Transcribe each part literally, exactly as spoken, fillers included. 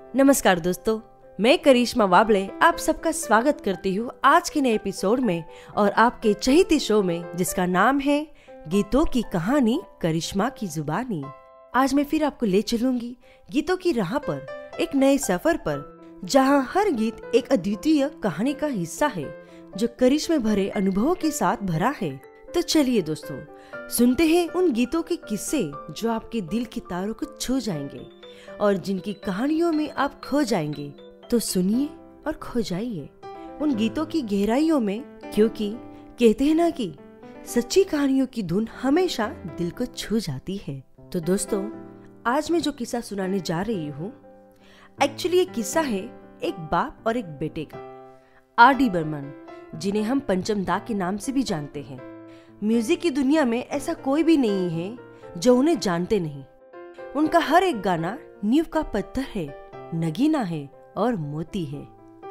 नमस्कार दोस्तों, मैं करिश्मा वाबले आप सबका स्वागत करती हूँ आज के नए एपिसोड में और आपके चहेते शो में जिसका नाम है गीतों की कहानी करिश्मा की जुबानी। आज मैं फिर आपको ले चलूंगी गीतों की राह पर, एक नए सफर पर, जहाँ हर गीत एक अद्वितीय कहानी का हिस्सा है जो करिश्मे भरे अनुभवों के साथ भरा है। तो चलिए दोस्तों, सुनते हैं उन गीतों के किस्से जो आपके दिल की तारों को छू जाएंगे और जिनकी कहानियों में आप खो जाएंगे। तो सुनिए और खो जाइए उन गीतों की गहराइयों में, क्योंकि कहते हैं ना कि सच्ची कहानियों की धुन हमेशा दिल को छू जाती है। तो दोस्तों, आज मैं जो किस्सा सुनाने जा रही हूँ, एक्चुअली ये किस्सा है एक बाप और एक बेटे का। आर डी बर्मन, जिन्हें हम पंचम दा के नाम से भी जानते हैं। म्यूजिक की दुनिया में ऐसा कोई भी नहीं है जो उन्हें जानते नहीं। उनका हर एक गाना नींव का पत्थर है, नगीना है और मोती है।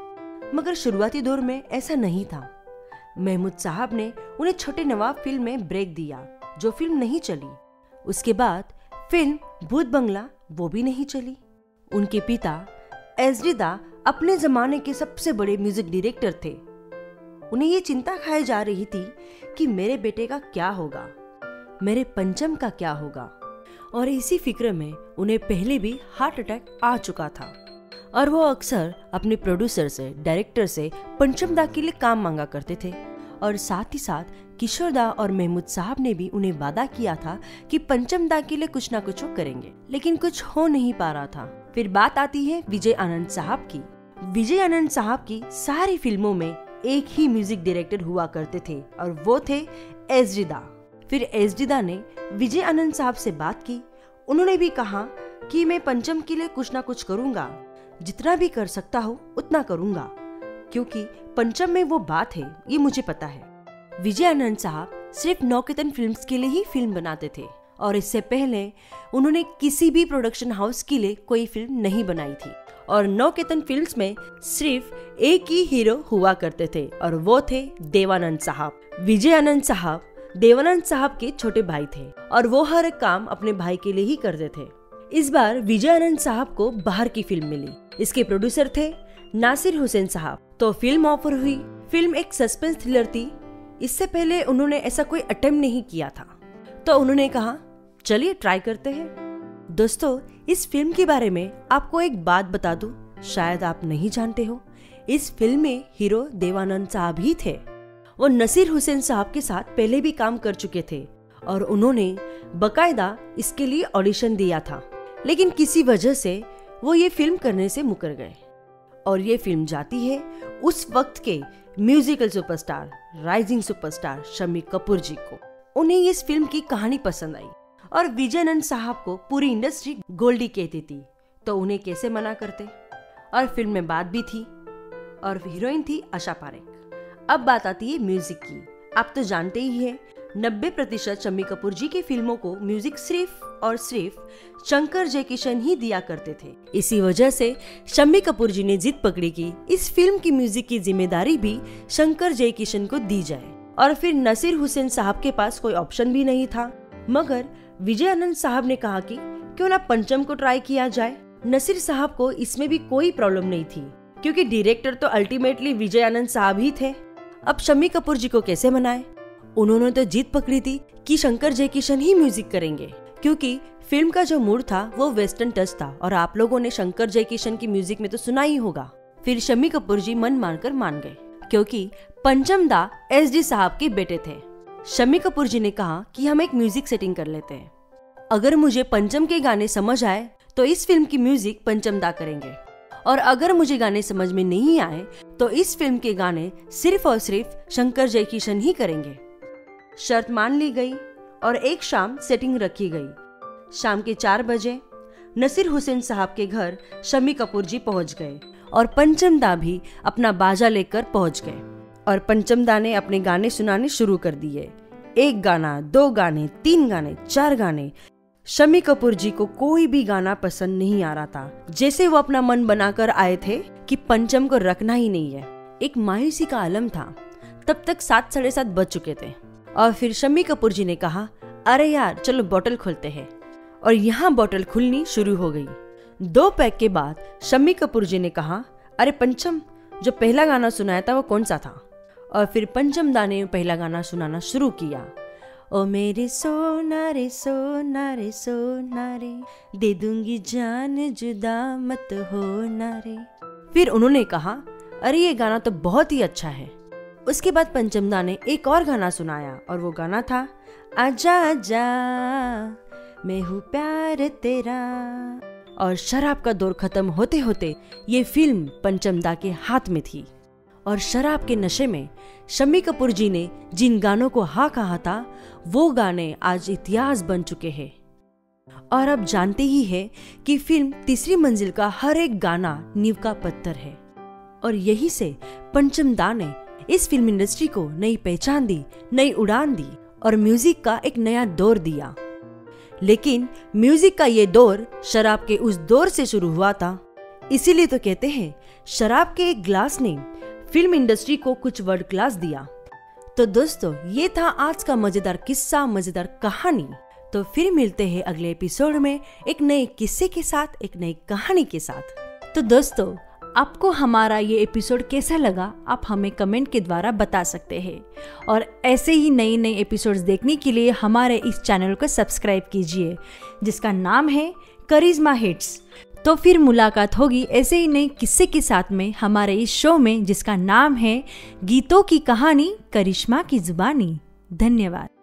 मगर शुरुआती दौर में ऐसा नहीं था। महमूद साहब ने उन्हें छोटे नवाब फिल्म में ब्रेक दिया, जो फिल्म नहीं चली। उसके बाद फिल्म भूत बंगला, वो भी नहीं चली। उनके पिता एस डी दा अपने जमाने के सबसे बड़े म्यूजिक डायरेक्टर थे। उन्हें ये चिंता खाई जा रही थी कि मेरे बेटे का क्या होगा, मेरे पंचम का क्या होगा। और इसी फिक्र में उन्हें पहले भी हार्ट अटैक आ चुका था और वो अक्सर अपने प्रोड्यूसर से, डायरेक्टर से पंचम दा के लिए काम मांगा करते थे। और साथ ही साथ किशोर दा और महमूद साहब ने भी उन्हें वादा किया था कि पंचम दा के लिए कुछ ना कुछ वो करेंगे, लेकिन कुछ हो नहीं पा रहा था। फिर बात आती है विजय आनंद साहब की। विजय आनंद साहब की सारी फिल्मों में एक ही म्यूजिक डायरेक्टर हुआ करते थे और वो थे एस डी दा। फिर एस डी दा ने विजय आनंद साहब से बात की। उन्होंने भी कहा कि मैं पंचम के लिए कुछ ना कुछ करूंगा, जितना भी कर सकता हूँ उतना करूंगा, क्योंकि पंचम में वो बात है, ये मुझे पता है। विजय आनंद साहब सिर्फ नौकेतन फिल्म्स के लिए ही फिल्म बनाते थे और इससे पहले उन्होंने किसी भी प्रोडक्शन हाउस के लिए कोई फिल्म नहीं बनाई थी। और नौकेतन फिल्म्स में सिर्फ एक ही हीरो हुआ करते थे और वो थे देवानंद साहब। विजय आनंद साहब देवानंद साहब के छोटे भाई थे और वो हर एक काम अपने भाई के लिए ही करते थे। इस बार विजय आनंद साहब को बाहर की फिल्म मिली। इसके प्रोड्यूसर थे नासिर हुसैन साहब। तो फिल्म ऑफर हुई। फिल्म एक सस्पेंस थ्रिलर थी। इससे पहले उन्होंने ऐसा कोई अटेम्प्ट नहीं किया था, तो उन्होंने कहा चलिए ट्राई करते हैं। दोस्तों, इस फिल्म के बारे में आपको एक बात बता दूं, शायद आप नहीं जानते हो। इस फिल्म में हीरो देवानंद साहब ही थे। वो नसीर हुसैन साहब के साथ पहले भी काम कर चुके थे और उन्होंने बकायदा इसके लिए ऑडिशन दिया था, लेकिन किसी वजह से वो ये फिल्म करने से मुकर गए। और ये फिल्म जाती है उस वक्त के musical superstar, rising superstar Shammi Kapoor ji को। उन्हें इस फिल्म की कहानी पसंद आई और विजय आनंद साहब को पूरी इंडस्ट्री गोल्डी कहती थी, तो उन्हें कैसे मना करते। और फिल्म में बात भी थी और हीरोइन थी आशा पारेख। अब बात आती है म्यूजिक की। आप तो जानते ही हैं, नब्बे प्रतिशत शम्मी कपूर जी की फिल्मों को म्यूजिक सिर्फ और सिर्फ शंकर जयकिशन ही दिया करते थे। इसी वजह से शम्मी कपूर जी ने जिद पकड़ी कि इस फिल्म की म्यूजिक की जिम्मेदारी भी शंकर जयकिशन को दी जाए। और फिर नसीर हुसैन साहब के पास कोई ऑप्शन भी नहीं था, मगर विजय आनंद साहब ने कहा कि क्यों ना पंचम को ट्राई किया जाए। नसीर साहब को इसमें भी कोई प्रॉब्लम नहीं थी, क्योंकि डायरेक्टर तो अल्टीमेटली विजय आनंद साहब ही थे। अब शम्मी कपूर जी को कैसे मनाए। उन्होंने तो जीत पकड़ी थी कि शंकर जयकिशन ही म्यूजिक करेंगे, क्योंकि फिल्म का जो मूड था वो वेस्टर्न टच था और आप लोगों ने शंकर जयकिशन की म्यूजिक में तो सुना ही होगा। फिर शम्मी कपूर जी मन मानकर मान गए, क्योंकि पंचम दा एस डी साहब के बेटे थे। शम्मी कपूर जी ने कहा कि हम एक म्यूजिक सेटिंग कर लेते हैं। अगर मुझे पंचम के गाने समझ आए तो इस फिल्म की म्यूजिक पंचम दा करेंगे, और अगर मुझे गाने समझ में नहीं आए तो इस फिल्म के गाने सिर्फ और सिर्फ शंकर जयकिशन ही करेंगे। शर्त मान ली गई और एक शाम सेटिंग रखी गई। शाम के चार बजे नसीर हुसैन साहब के घर शम्मी कपूर जी पहुंच गए और पंचम दा भी अपना बाजा लेकर पहुंच गए और पंचम दा ने अपने गाने सुनाने शुरू कर दिए। एक गाना, दो गाने, तीन गाने, चार गाने। शम्मी कपूर जी को कोई भी गाना पसंद नहीं आ रहा था। जैसे वो अपना मन बनाकर आए थे कि पंचम को रखना ही नहीं है। एक मायूसी का आलम था। तब तक सात साढ़े सात बज चुके थे और फिर शम्मी कपूर जी ने कहा, अरे यार चलो बोतल खोलते हैं। और यहाँ बोतल खुलनी शुरू हो गई। दो पैक के बाद शम्मी कपूर जी ने कहा, अरे पंचम, जो पहला गाना सुनाया था वो कौन सा था? और फिर पंचम दा ने पहला गाना सुनाना शुरू किया। ओ मेरे सोना रे सोना रे सोना रे, दे दूंगी जान जुदा मत होना रे। फिर उन्होंने कहा, अरे ये गाना तो बहुत ही अच्छा है। उसके बाद पंचम दा ने एक और गाना सुनाया और वो गाना था आजा आजा मैं हूँ प्यार तेरा। और शराब का दौर खत्म होते होते ये फिल्म पंचम दा के हाथ में थी और शराब के नशे में शम्मी कपूर जी ने जिन गानों को हाँ कहा था वो गाने आज इतिहास बन चुके हैं। और अब जानते ही हैं कि फिल्म तीसरी मंजिल का हर एक गाना नींव का पत्थर है और यही से पंचम दा ने इस फिल्म इंडस्ट्री को नई पहचान दी, नई उड़ान दी और म्यूजिक का एक नया दौर दिया। लेकिन म्यूजिक का ये दौर शराब के उस दौर से शुरू हुआ था, इसीलिए तो कहते हैं शराब के एक ग्लास ने फिल्म इंडस्ट्री को कुछ वर्ल्ड क्लास दिया। तो दोस्तों, ये था आज का मजेदार किस्सा, मजेदार कहानी। तो फिर मिलते हैं अगले एपिसोड में एक नए किस्से के साथ, एक नई कहानी के साथ। तो दोस्तों, आपको हमारा ये एपिसोड कैसा लगा आप हमें कमेंट के द्वारा बता सकते हैं और ऐसे ही नए नए एपिसोड्स देखने के लिए हमारे इस चैनल को सब्सक्राइब कीजिए जिसका नाम है करिश्मा हिट्स। तो फिर मुलाकात होगी ऐसे ही नए किस्से के साथ में हमारे इस शो में जिसका नाम है गीतों की कहानी करिश्मा की जुबानी। धन्यवाद।